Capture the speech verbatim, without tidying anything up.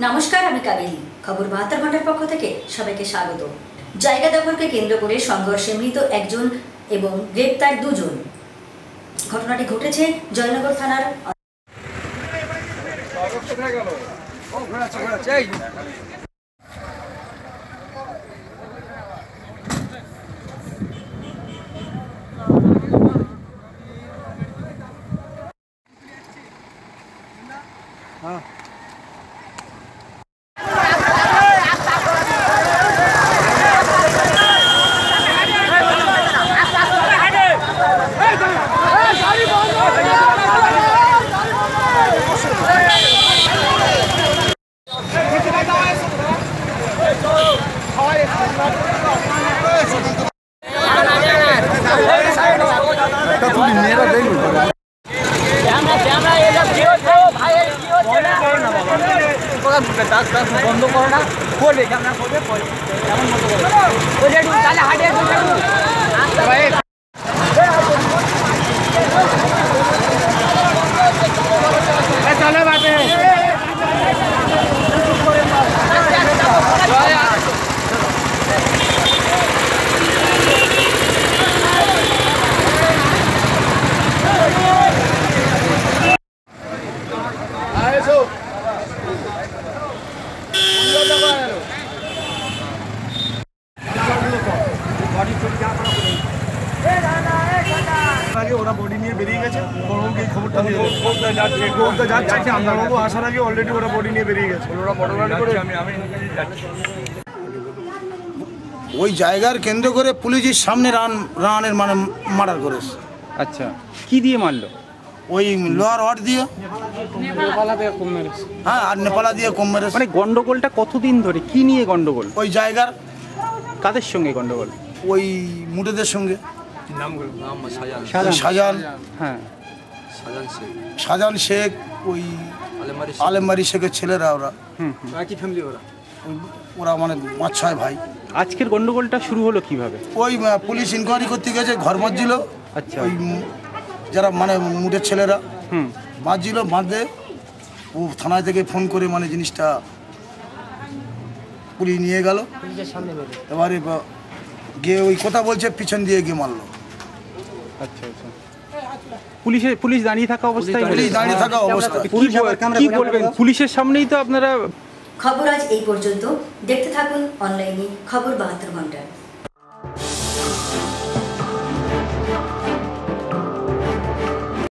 নমস্কার, আমি কাবেরী। খবর বাহাত্তর ঘন্টার পক্ষ থেকে সবাইকে স্বাগত। জায়গা দখলকে কেন্দ্র করে সংঘর্ষে মৃত একজন এবং গ্রেপ্তার দুজন। ঘটনাটি ঘটেছে জয়নগর থানার हाँ मेरा বন্ধ করো না, করবে ক্যামেরা করবে পরে কেমন মতো করবে তাহলে হাটিয়ে চলো বাটে আগে ওরা বডি নিয়ে বেরিয়ে গেছে। বড়বাবুকে এই খবরটা দিয়ে কোর্টটা যাচ্ছে কোর্টটা যাচ্ছে আমদারবাবু আসার আগে অলরেডি ওরা বডি নিয়ে বেরিয়ে গেছে। ওরা বড়বাবু করে আমি আমি যাচ্ছি। ওই জায়গার কেন্দ্র করে পুলিশের সামনে রান রানের মানে মার্ডার করেছে। আচ্ছা, কি দিয়ে মারলো? ওই লোহার রড দিয়ে, হ্যাঁ, আর নেপালা দিয়ে কম মেরেছে। মানে গন্ডগোলটা কতদিন ধরে, কি নিয়ে গন্ডগোল? ওই জায়গার কাদের সঙ্গে গন্ডগোল? ওই মুটেদের সঙ্গে। শাহজাহান, শাহজাহান, হ্যাঁ, শাহজাহান শেখ, ওই আলেমবাড়ি শেখের ছেলেরা ওরা। হুম, একই ফ্যামিলি ওরা। ওরা মানে পাঁচ ছয় ভাই। আজকের গন্ডগোলটা শুরু হলো কিভাবে? ওই পুলিশ ইনকোয়ারি করতে গেছে, ঘর বাঁধছিল। আচ্ছা, ওই যারা মানে মুটের ছেলেরা হুম বাঁধছিল, বাঁধে ও থানায় থেকে ফোন করে মানে জিনিসটা পুলিশ নিয়ে গেল। এবারে গিয়ে ওই কথা বলছে, পিছন দিয়ে গিয়ে মারলো। আচ্ছা আচ্ছা, পুলিশের পুলিশ দাঁড়িয়ে থাকা অবস্থায় পুলিশ দাঁড়িয়ে থাকা অবস্থায় কি বলবেন? পুলিশের সামনেই তো আপনারা। খবর আজ এই পর্যন্ত। দেখতে থাকুন অনলাইনে খবর বাহাত্তর ঘন্টা।